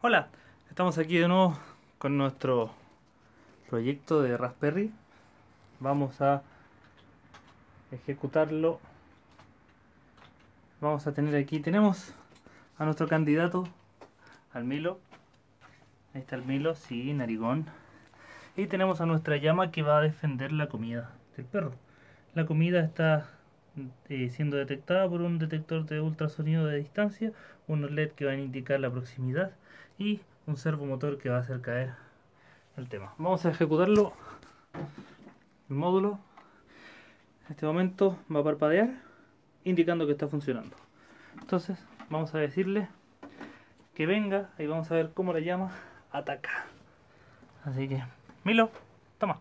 Hola, estamos aquí de nuevo con nuestro proyecto de Raspberry. Vamos a ejecutarlo. Vamos a tener aquí, tenemos a nuestro candidato, al Milo. Ahí está el Milo, sí, narigón. Y tenemos a nuestra llama que va a defender la comida del perro. La comida está siendo detectada por un detector de ultrasonido de distancia, unos LED que van a indicar la proximidad y un servomotor que va a hacer caer el tema. Vamos a ejecutarlo. El módulo en este momento va a parpadear indicando que está funcionando. Entonces vamos a decirle que venga y vamos a ver cómo la llama ataca. Así que, Milo, toma.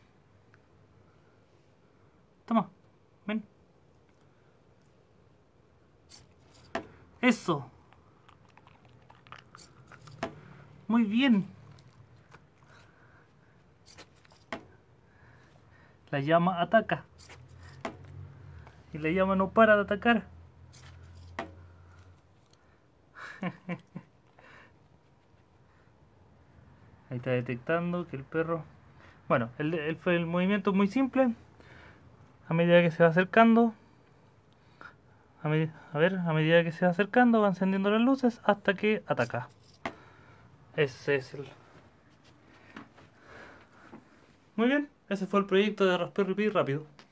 Toma, ven. Eso. Muy bien. La llama ataca. Y la llama no para de atacar. Ahí está detectando que el perro... Bueno, el movimiento es muy simple. A medida que se va acercando... A medida que se va acercando va encendiendo las luces hasta que ataca. Ese es el... Muy bien, ese fue el proyecto de Raspberry Pi rápido.